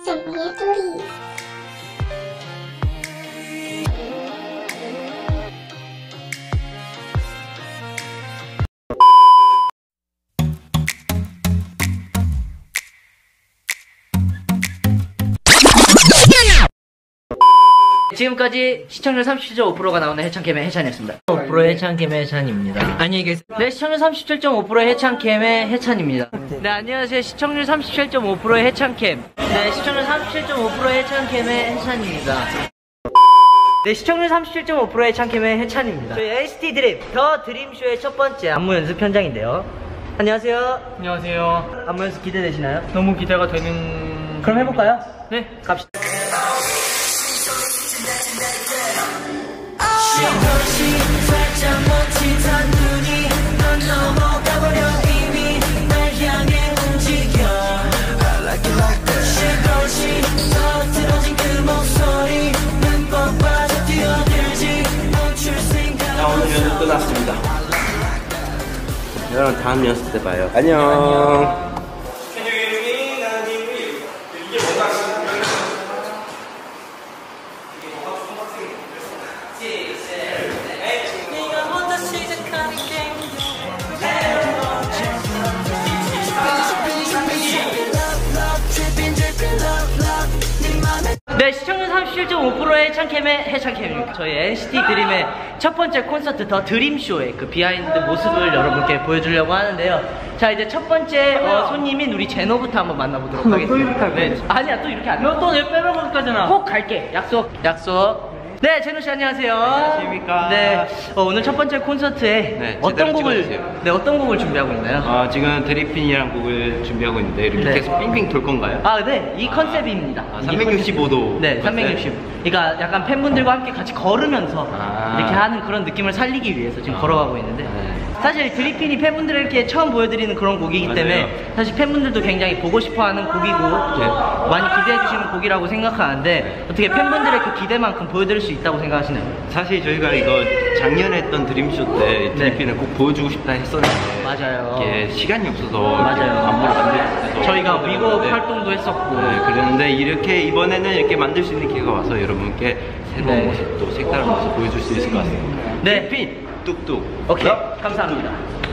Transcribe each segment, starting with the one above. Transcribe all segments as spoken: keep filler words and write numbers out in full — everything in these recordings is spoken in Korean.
재미의 소리. 지금까지 시청률 삼십칠 점 오 퍼센트가 나오는 해창캠의 해찬이었습니다. 오 퍼센트 해창캠의 해찬입니다. 안녕히 계세요. 네, 시청률 삼십칠 점 오 퍼센트 해창캠의 해찬입니다. 네, 안녕하세요. 시청률 삼십칠 점 오 퍼센트 해창캠. 네, 시청률 삼십칠 점 오 퍼센트 해창캠의 해찬입니다. 네, 시청률 삼십칠 점 오 퍼센트 해창캠의 해찬입니다. 저희 엔시티 드림 더 드림쇼의 첫 번째 안무 연습 현장인데요. 안녕하세요. 안녕하세요. 안무 연습 기대되시나요? 너무 기대가 되는... 그럼 해볼까요? 네, 갑시다. 살짝 멈칫한 눈이 넌 넘어가버려 이미 날 향해 움직여 I like it like that 시골시 더 틀어진 그 목소리 눈꼭 빠져 뛰어들지 멈출 생각 자, 오늘 연습 끝났습니다. 여러분 다음 연습 때 봐요. 안녕. 네, 시청률 삼십칠 점 오 퍼센트의 해창캠의 해창캠입니다. 저희 엔시티 드림의 첫 번째 콘서트 더 드림쇼의 그 비하인드 모습을 여러분께 보여주려고 하는데요. 자, 이제 첫 번째 어, 손님인 우리 제노부터 한번 만나보도록 하겠습니다. 또 이렇게 할 거야? 네. 아니야, 또 이렇게 안 해. 너 또 내 빼먹을 거잖아. 꼭 갈게. 약속. 약속. 네, 제노씨 안녕하세요. 안녕하십니까. 네, 어, 오늘 첫 번째 콘서트에 네, 어떤 곡을 찍어주세요. 네, 어떤 곡을 준비하고 있나요? 아, 지금 드리핀이라는 곡을 준비하고 있는데 이렇게 네. 계속 빙빙 돌 건가요? 아, 네, 이 컨셉입니다. 아, 삼백육십오 도. 네, 삼백육십. 그러니까 약간 팬분들과 함께 같이 걸으면서 아. 이렇게 하는 그런 느낌을 살리기 위해서 지금 아. 걸어가고 있는데 네. 사실 드리핀이 팬분들에게 처음 보여드리는 그런 곡이기 맞아요. 때문에 사실 팬분들도 굉장히 보고 싶어하는 곡이고 또 네. 많이 기대해주시는 곡이라고 생각하는데 어떻게 팬분들의 그 기대만큼 보여드릴 수 있다고 생각하시나요? 사실 저희가 이거 작년에 했던 드림쇼 때 드리핀을 꼭 보여주고 싶다 했었는데 맞아요. 이게 시간이 없어서 맞아요. 안무를 만들 저희가 미국 네. 활동도 했었고 네, 그랬는데 이렇게 이번에는 이렇게 만들 수 있는 기회가 와서 여러분께 새로운 네. 모습 또 색다른 모습 보여줄 수 있을 것 같습니다. 네. 드리핀 뚝뚝. 오케이, 감사합니다.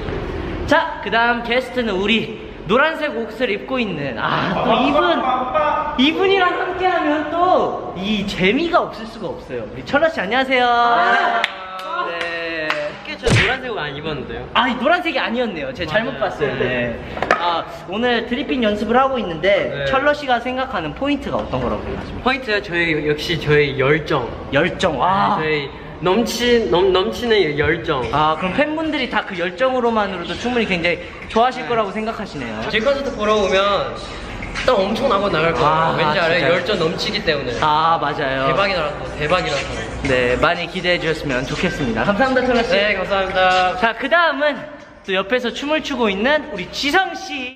자, 그 다음 게스트는 우리 노란색 옷을 입고 있는 아, 또 이분 이분이랑 함께하면 또 이 재미가 없을 수가 없어요. 우리 철러씨 안녕하세요. 네. 저 노란색 옷 안 입었는데요? 아, 이 노란색이 아니었네요. 제가 잘못 맞아요. 봤어요. 네. 아, 오늘 드리핀 연습을 하고 있는데 네. 철러씨가 생각하는 포인트가 어떤 거라고 생각하십니까? 포인트가 저희 역시 저희 열정. 열정. 와. 저희 넘치 넘 넘치는 열정. 아, 그럼 팬분들이 다 그 열정으로만으로도 충분히 굉장히 좋아하실 거라고 생각하시네요. 제 콘서트 보러 오면 딱 엄청 나고 나갈 거예요. 아, 왠지 아, 알아요? 진짜요? 열정 넘치기 때문에. 아, 맞아요. 대박이라서 대박이라서. 네, 많이 기대해 주셨으면 좋겠습니다. 감사합니다, 철러씨. 네, 감사합니다. 자, 그 다음은 또 옆에서 춤을 추고 있는 우리 지성씨.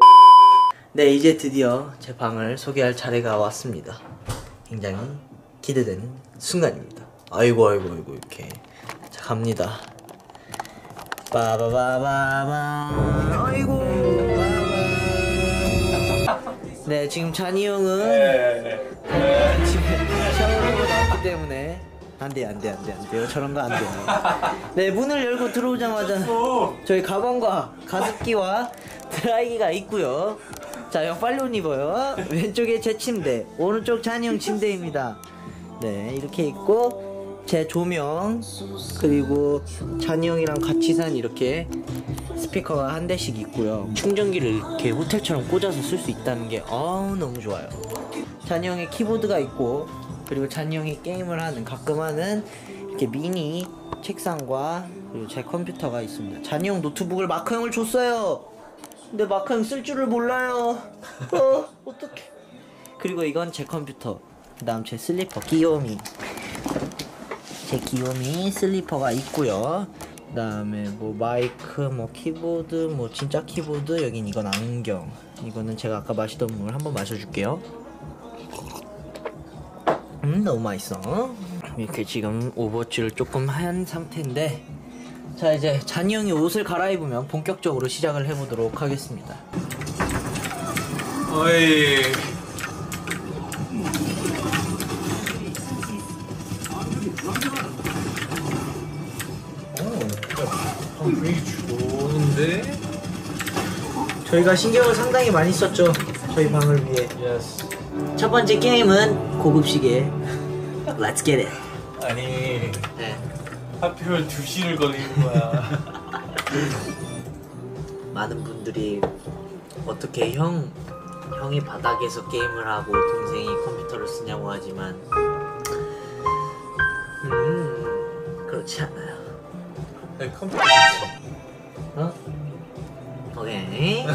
네, 이제 드디어 제 방을 소개할 차례가 왔습니다. 굉장히 기대되는 순간입니다. 아이고, 아이고, 아이고, 이렇게. 자, 갑니다. 빠바바바바. 아이고. 네, 지금 잔이 형은 네, 지금 샤워를 나왔기 때문에 안 돼, 안 돼, 안 돼, 안 돼요. 저런 거 안 돼요. 네, 문을 열고 들어오자마자 저희 가방과 가습기와 드라이기가 있고요. 자, 형 빨리 옷 입어요. 왼쪽에 제 침대, 오른쪽 잔이 형 침대입니다. 네, 이렇게 있고 제 조명, 그리고 잔이 형이랑 같이 산 이렇게 스피커가 한 대씩 있고요. 충전기를 이렇게 호텔처럼 꽂아서 쓸 수 있다는 게 어우 너무 좋아요. 잔이 형의 키보드가 있고, 그리고 잔이 형이 게임을 하는, 가끔 하는 이렇게 미니 책상과 그리고 제 컴퓨터가 있습니다. 잔이 형 노트북을 마크 형을 줬어요. 근데 마크 형 쓸 줄을 몰라요. 어, 어떡해. 그리고 이건 제 컴퓨터, 그 다음 제 슬리퍼 귀요미, 제 귀요미 슬리퍼가 있고요. 그 다음에 뭐 마이크, 뭐 키보드, 뭐 진짜 키보드, 여긴 이건 안경, 이거는 제가 아까 마시던 물 한번 마셔줄게요. 음, 너무 맛있어. 이렇게 지금 오버워치를 조금 한 상태인데, 자, 이제 잔이 형이 옷을 갈아입으면 본격적으로 시작을 해보도록 하겠습니다. 어이. 저희가 신경을 상당히 많이 썼죠. 저희 방을 위해. Yes. 첫 번째 게임은 고급시계. Let's get it. 아니 네. 하필 두 시를 걸리는 거야. 많은 분들이 어떻게 형 형이 바닥에서 게임을 하고 동생이 컴퓨터를 쓰냐고 하지만 음 그렇지 않아요. 내 컴퓨터 좋지. 어? 오케이.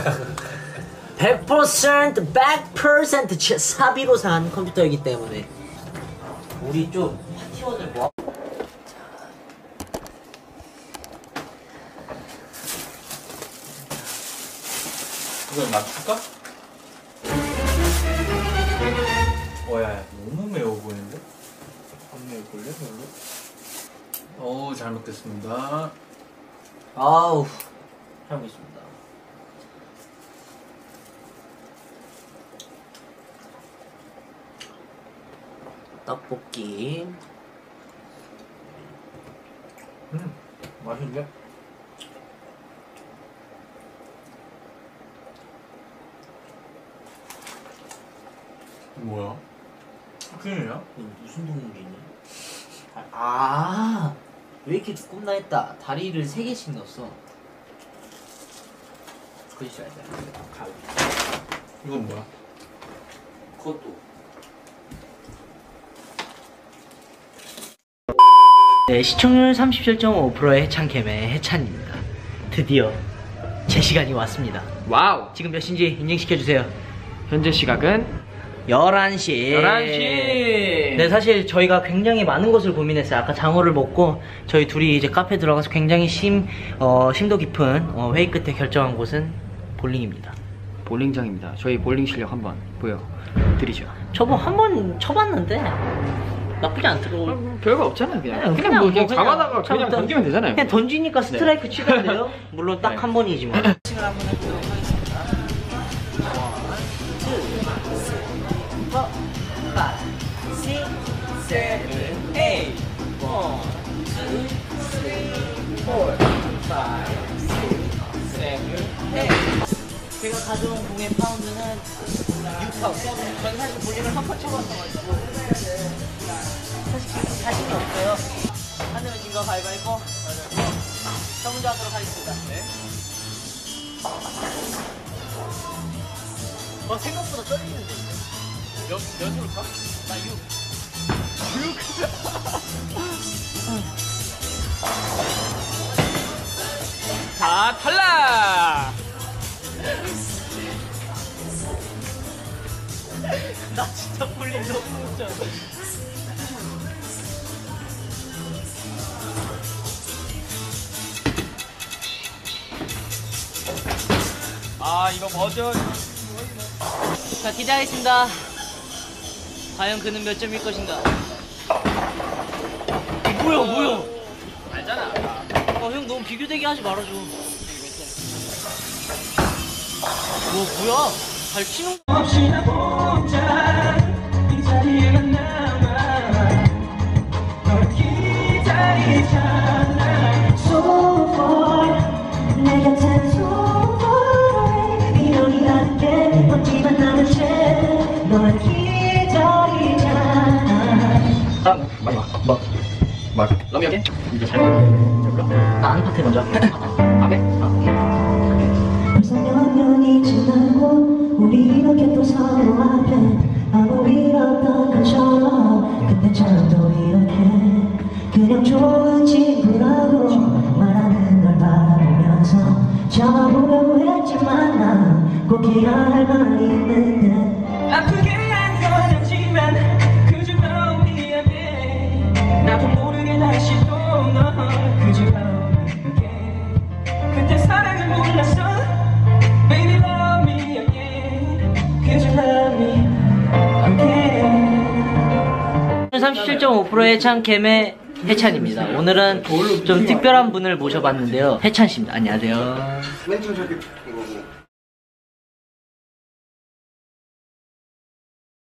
백 퍼센트 백 퍼센트 사비로 산 컴퓨터이기 때문에 우리 좀 파티원을 모아. 이걸 맞출까? 어야 너무 매워 보이는데? 안 매울 걸요 별로? 어우 잘 먹겠습니다. 아우 잘 먹겠습니다. 떡볶이. 음 맛있는데? 뭐야? 치킨이야? 이거 무슨 동물이니? 아, 왜 이렇게 두껍나 했다. 다리를 세 개씩 넣었어. 그것이 알잖아. 가위. 이건 뭐야? 그것도. 네, 시청률 삼십칠 점 오 퍼센트의 해찬캠의 해찬입니다. 드디어 제 시간이 왔습니다. 와우. 지금 몇 시인지 인증시켜주세요. 현재 시각은 열한 시. 열한 시. 네, 사실 저희가 굉장히 많은 것을 고민했어요. 아까 장어를 먹고 저희 둘이 이제 카페 들어가서 굉장히 심, 어, 심도 깊은 어, 회의 끝에 결정한 곳은 볼링입니다. 볼링장입니다. 저희 볼링 실력 한번 보여드리죠. 저번 한 번 쳐봤는데 나쁘지 않더라고요. 뭐 별거 없잖아요. 그냥 그냥, 그냥 뭐 그냥 뭐 잡아다가 그냥 그냥 던지면 되잖아요. 그냥 던지니까 스트라이크 치면 돼요. 물론 딱 네. 한 번이지만. 칭을 한번 해보도록 하겠습니다. 제가 가져온 공의 파운드는 육 파운드. 저는 사실 볼링을 한 번 쳐봤어가지고 사실 자신이 없어요. 한 대면 진거 가위바위보. 저 먼저 하도록 하겠습니다. 네. 어, 생각보다 떨리는데. 몇, 몇으로 가? 나 육. 자, 탈락. 나 진짜 볼링 너무 웃겨. 아, 이거 버전. 자, 기대하겠습니다. 과연 그는 몇 점일 것인가? 뭐야, 뭐야? 알잖아. 어, 형 너무 비교되게 하지 말아줘. 뭐, 뭐야? 잘 치는 거. 뭐? 뭐? 러미 할게. 이제 잘 불러. 나 아는 파트 먼저. 아, 그래? 아, 벌써 몇 년이 지나고 우리 이렇게 또 서로 앞에 아무 일 없던 것처럼 근데 저도 이렇게 그냥 좋은 친구라고 말하는 걸 바라보면서 참아보려고 했지만 난 꼭 해야 할 말이 있는데 아프게 한 건 아니지만 그저 너무 미안해 나도 모르게 다시 또널 그저 그게 그때 사랑을 몰랐어 Baby love me again 그저 love me again 삼십칠 점 오 퍼센트의 해찬캠의 해찬입니다. 오늘은 좀 특별한 분을 모셔봤는데요. 해찬씨입니다. 안녕하세요. 왼쪽 저기